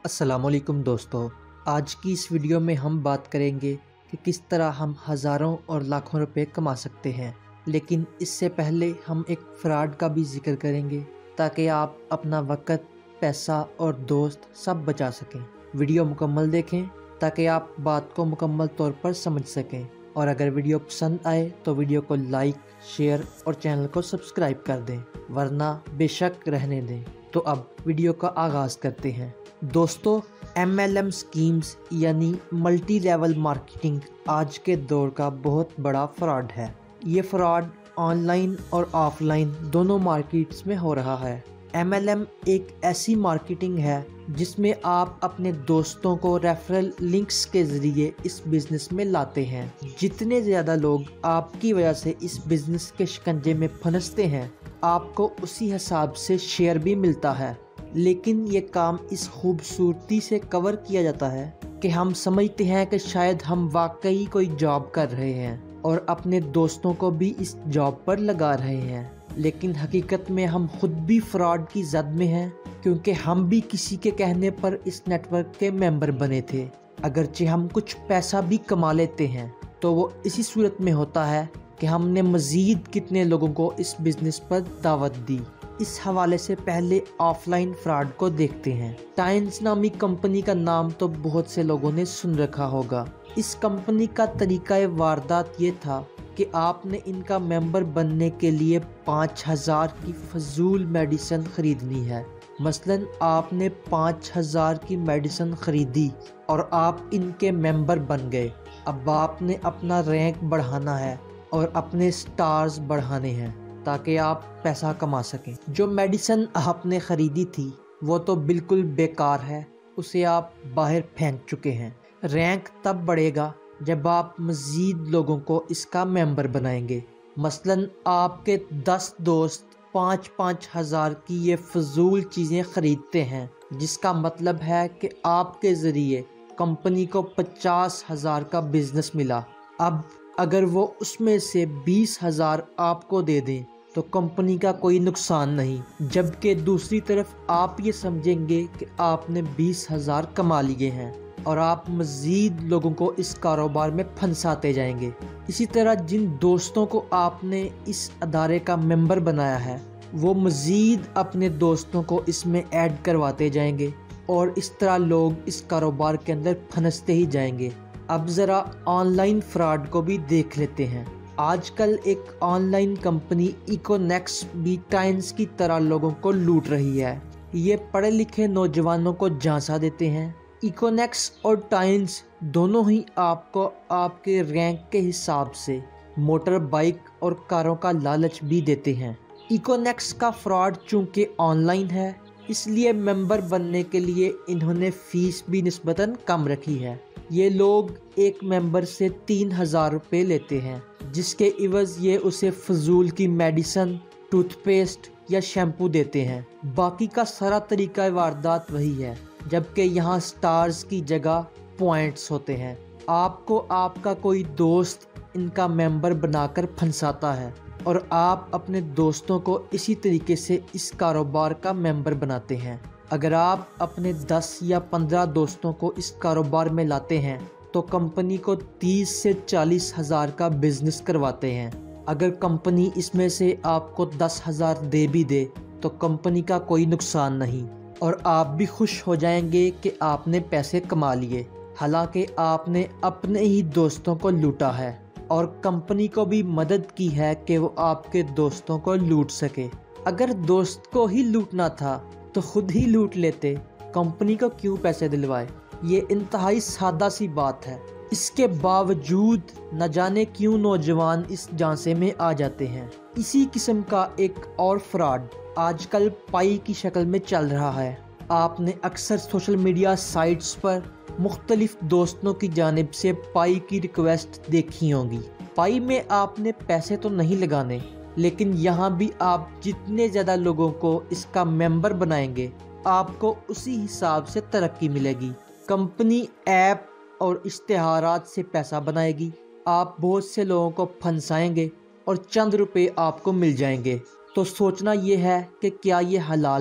अस्सलामुअलैकुम दोस्तों, आज की इस वीडियो में हम बात करेंगे कि किस तरह हम हज़ारों और लाखों रुपए कमा सकते हैं। लेकिन इससे पहले हम एक फ्रॉड का भी जिक्र करेंगे ताकि आप अपना वक़्त, पैसा और दोस्त सब बचा सकें। वीडियो मुकम्मल देखें ताकि आप बात को मुकम्मल तौर पर समझ सकें, और अगर वीडियो पसंद आए तो वीडियो को लाइक, शेयर और चैनल को सब्सक्राइब कर दें, वरना बेशक रहने दें। तो अब वीडियो का आगाज़ करते हैं। दोस्तों, MLM स्कीम्स यानी मल्टी लेवल मार्केटिंग आज के दौर का बहुत बड़ा फ्रॉड है। ये फ्रॉड ऑनलाइन और ऑफलाइन दोनों मार्केट्स में हो रहा है। MLM एक ऐसी मार्केटिंग है जिसमें आप अपने दोस्तों को रेफरल लिंक्स के ज़रिए इस बिज़नेस में लाते हैं। जितने ज़्यादा लोग आपकी वजह से इस बिज़नेस के शिकंजे में फंसते हैं, आपको उसी हिसाब से शेयर भी मिलता है। लेकिन ये काम इस खूबसूरती से कवर किया जाता है कि हम समझते हैं कि शायद हम वाकई कोई जॉब कर रहे हैं और अपने दोस्तों को भी इस जॉब पर लगा रहे हैं। लेकिन हकीकत में हम खुद भी फ्रॉड की जद में हैं, क्योंकि हम भी किसी के कहने पर इस नेटवर्क के मेंबर बने थे। अगरचे हम कुछ पैसा भी कमा लेते हैं तो वो इसी सूरत में होता है कि हमने मज़ीद कितने लोगों को इस बिज़नेस पर दावत दी। इस हवाले से पहले ऑफलाइन फ्रॉड को देखते हैं। टाइन्स नामी कंपनी का नाम तो बहुत से लोगों ने सुन रखा होगा। इस कंपनी का तरीका वारदात ये था कि आपने इनका मेंबर बनने के लिए 5000 की फजूल मेडिसिन खरीदनी है। मसलन आपने 5000 की मेडिसिन खरीदी और आप इनके मेंबर बन गए। अब आपने अपना रैंक बढ़ाना है और अपने स्टार्स बढ़ाने हैं ताकि आप पैसा कमा सकें। जो मेडिसिन आपने ख़रीदी थी वो तो बिल्कुल बेकार है, उसे आप बाहर फेंक चुके हैं। रैंक तब बढ़ेगा जब आप मज़ीद लोगों को इसका मेंबर बनाएंगे। मसलन आपके 10 दोस्त 5-5 हज़ार की ये फजूल चीज़ें ख़रीदते हैं, जिसका मतलब है कि आपके ज़रिए कंपनी को 50,000 का बिज़नेस मिला। अब अगर वो उसमें से 20,000 आपको दे दें तो कंपनी का कोई नुकसान नहीं, जबकि दूसरी तरफ आप ये समझेंगे कि आपने 20,000 कमा लिए हैं और आप मज़ीद लोगों को इस कारोबार में फंसाते जाएंगे। इसी तरह जिन दोस्तों को आपने इस अदारे का मेंबर बनाया है, वो मज़ीद अपने दोस्तों को इसमें ऐड करवाते जाएंगे और इस तरह लोग इस कारोबार के अंदर फंसते ही जाएंगे। अब ज़रा ऑनलाइन फ्रॉड को भी देख लेते हैं। आजकल एक ऑनलाइन कंपनी इकोनेक्स भी टाइन्स की तरह लोगों को लूट रही है। ये पढ़े लिखे नौजवानों को झांसा देते हैं। इकोनेक्स और टाइन्स दोनों ही आपको आपके रैंक के हिसाब से मोटर बाइक और कारों का लालच भी देते हैं। इकोनेक्स का फ्रॉड चूँकि ऑनलाइन है, इसलिए मेंबर बनने के लिए इन्होंने फ़ीस भी निस्बतन कम रखी है। ये लोग एक मेंबर से 3,000 रुपये लेते हैं, जिसके इवज़ ये उसे फजूल की मेडिसिन, टूथपेस्ट या शैम्पू देते हैं। बाकी का सारा तरीका वारदात वही है, जबकि यहाँ स्टार्स की जगह पॉइंट्स होते हैं। आपको आपका कोई दोस्त इनका मेंबर बनाकर फंसाता है और आप अपने दोस्तों को इसी तरीके से इस कारोबार का मेंबर बनाते हैं। अगर आप अपने 10 या 15 दोस्तों को इस कारोबार में लाते हैं तो कंपनी को 30 से 40,000 का बिजनेस करवाते हैं। अगर कंपनी इसमें से आपको 10,000 दे भी दे तो कंपनी का कोई नुकसान नहीं और आप भी खुश हो जाएंगे कि आपने पैसे कमा लिए, हालांकि आपने अपने ही दोस्तों को लूटा है और कंपनी को भी मदद की है कि वो आपके दोस्तों को लूट सके। अगर दोस्त को ही लूटना था तो खुद ही लूट लेते, कंपनी को क्यों पैसे दिलवाए। ये इंतहाई सादा सी बात है। इसके बावजूद न जाने क्यों नौजवान इस झांसे में आ जाते हैं। इसी किस्म का एक और फ्रॉड आजकल पाई की शक्ल में चल रहा है। आपने अक्सर सोशल मीडिया साइट्स पर मुख्तलिफ दोस्तों की जानिब से पाई की रिक्वेस्ट देखी होंगी। पाई में आपने पैसे तो नहीं लगाने, लेकिन यहाँ भी आप जितने ज़्यादा लोगों को इसका मेंबर बनाएंगे, आपको उसी हिसाब से तरक्की मिलेगी। कंपनी ऐप और इश्तिहारात से पैसा बनाएगी, आप बहुत से लोगों को फंसाएंगे और चंद रुपए आपको मिल जाएंगे। तो सोचना ये है कि क्या ये हलाल है।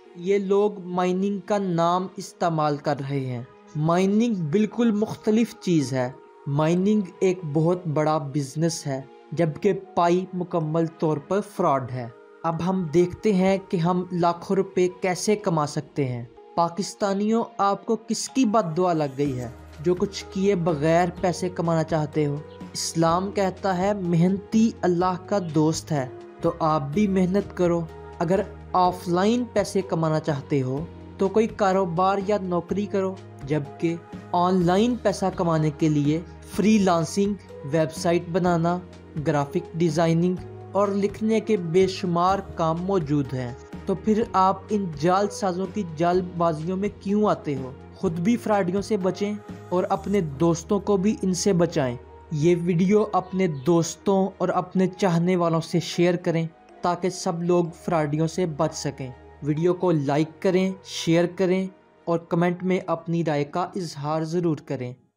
یہ لوگ مائننگ کا نام استعمال کر رہے ہیں۔ مائننگ بالکل مختلف چیز ہے۔ مائننگ ایک بہت بڑا بزنس ہے، جبکہ پائی مکمل طور پر فراڈ ہے۔ اب ہم دیکھتے ہیں کہ ہم لاکھوں روپے کیسے کما سکتے ہیں۔ پاکستانیوں، آپ کو کس کی بد دعا لگ گئی ہے جو کچھ کیے بغیر پیسے کمانا چاہتے ہو؟ اسلام کہتا ہے محنتی اللہ کا دوست ہے، تو آپ بھی محنت کرو۔ اگر آف لائن پیسے کمانا چاہتے ہو تو کوئی کاروبار یا نوکری کرو، جبکہ آن لائن پیسہ کمانے کے لیے فری لانسنگ، ویب سائٹ بنانا، گرافک ڈیزائننگ اور لکھنے کے بے شمار کام موجود ہیں۔ تو پھر آپ ان جال سازوں کی جال بازیوں میں کیوں آتے ہو؟ خود بھی فراڈیوں سے بچیں اور اپنے دوستوں کو بھی ان سے بچائیں۔ یہ ویڈیو اپنے دوستوں اور اپنے چاہنے والوں سے شیئر کریں تاکہ سب لوگ فراڈیوں سے بچ سکیں۔ ویڈیو کو لائک کریں، شیئر کریں اور کمنٹ میں اپنی رائے کا اظہار ضرور کریں۔